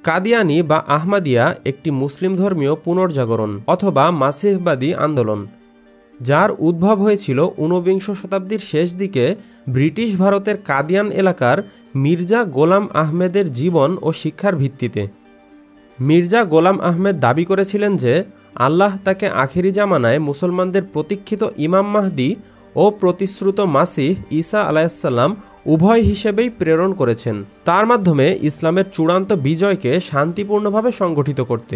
কাদিয়ানি বা আহমদিয়া একটি মুসলিম ধর্মীয় পুনর্জাগরণ অথবা মাসিহবাদী আন্দোলন, যার উদ্ভব হয়েছিল ঊনবিংশ শতাব্দীর শেষ দিকে ব্রিটিশ ভারতের কাদিয়ান এলাকার মির্জা গোলাম আহমেদের জীবন ও শিক্ষার ভিত্তিতে। মির্জা গোলাম আহমেদ দাবি করেছিলেন যে আল্লাহ তাকে আখেরি জামানায় মুসলমানদের প্রতীক্ষিত ইমাম মাহদি ও প্রতিশ্রুত মাসিহ ঈসা আলাইহিসসালাম উভয় হিসেবেই প্রেরণ করেছেন, তার মাধ্যমে ইসলামের চূড়ান্ত বিজয়কে শান্তিপূর্ণভাবে সংগঠিত করতে।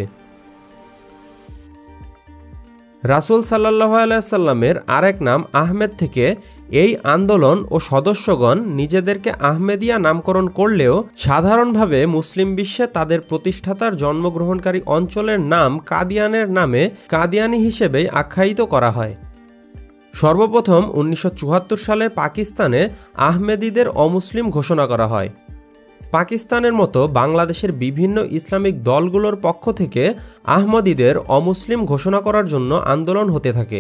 রাসূল সাল্লাল্লাহু আলাইহি সাল্লামের আরেক নাম আহমেদ থেকে এই আন্দোলন ও সদস্যগণ নিজেদেরকে আহমেদিয়া নামকরণ করলেও সাধারণভাবে মুসলিম বিশ্বে তাদের প্রতিষ্ঠাতার জন্মগ্রহণকারী অঞ্চলের নাম কাদিয়ানের নামে কাদিয়ানি হিসেবেই আখ্যায়িত করা হয়। সর্বপ্রথম 1974 সালে পাকিস্তানে আহমেদীদের অমুসলিম ঘোষণা করা হয়। পাকিস্তানের মতো বাংলাদেশের বিভিন্ন ইসলামিক দলগুলোর পক্ষ থেকে আহমদীদের অমুসলিম ঘোষণা করার জন্য আন্দোলন হতে থাকে।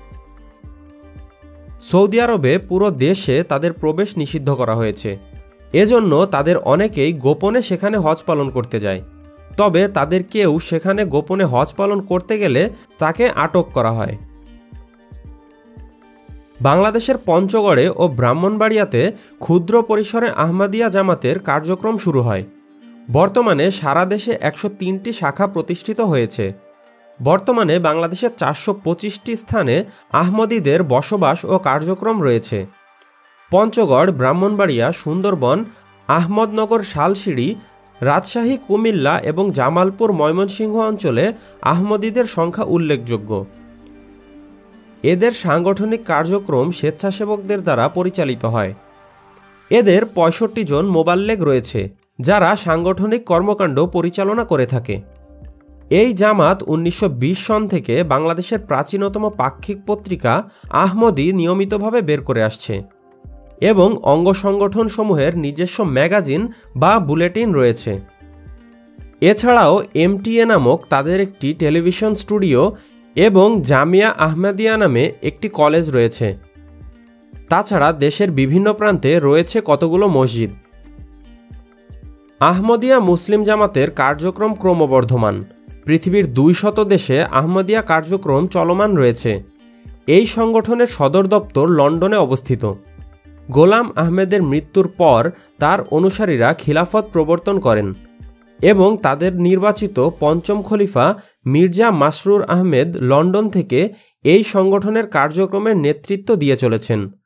সৌদি আরবে পুরো দেশে তাদের প্রবেশ নিষিদ্ধ করা হয়েছে, এজন্য তাদের অনেকেই গোপনে সেখানে হজ পালন করতে যায়। তবে তাদের কেউ সেখানে গোপনে হজ পালন করতে গেলে তাকে আটক করা হয়। বাংলাদেশের পঞ্চগড়ে ও ব্রাহ্মণবাড়িয়াতে ক্ষুদ্র পরিসরে আহমদিয়া জামাতের কার্যক্রম শুরু হয়। বর্তমানে সারা দেশে 103টি শাখা প্রতিষ্ঠিত হয়েছে। বর্তমানে বাংলাদেশে 425টি স্থানে আহমদীদের বসবাস ও কার্যক্রম রয়েছে। পঞ্চগড়, ব্রাহ্মণবাড়িয়া, সুন্দরবন, আহমদনগর, শালশিড়ি, রাজশাহী, কুমিল্লা এবং জামালপুর, ময়মনসিংহ অঞ্চলে আহমদীদের সংখ্যা উল্লেখযোগ্য। এদের সাংগঠনিক কার্যক্রম স্বেচ্ছাসেবকদের দ্বারা পরিচালিত হয়। এদের 65 জন মোবাল্লেগ রয়েছে, যারা সাংগঠনিক কর্মকাণ্ড পরিচালনা করে থাকে। এই জামাত 1920 সন থেকে বাংলাদেশের প্রাচীনতম পাক্ষিক পত্রিকা আহমদী নিয়মিতভাবে বের করে আসছে এবং অঙ্গ সংগঠনসমূহের নিজস্ব ম্যাগাজিন বা বুলেটিন রয়েছে। এছাড়াও MTA নামক তাদের একটি টেলিভিশন স্টুডিও এবং জামিয়া আহমদিয়া নামে একটি কলেজ রয়েছে। তাছাড়া দেশের বিভিন্ন প্রান্তে রয়েছে কতগুলো মসজিদ। আহমদিয়া মুসলিম জামাতের কার্যক্রম ক্রমবর্ধমান। পৃথিবীর 200 দেশে আহমদিয়া কার্যক্রম চলমান রয়েছে। এই সংগঠনের সদর দপ্তর লন্ডনে অবস্থিত। গোলাম আহমেদের মৃত্যুর পর তার অনুসারীরা খিলাফত প্রবর্তন করেন এবং তাদের নির্বাচিত পঞ্চম খলিফা মির্জা মাসরুর আহমেদ লন্ডন থেকে এই সংগঠনের কার্যক্রমের নেতৃত্ব দিয়ে চলেছেন।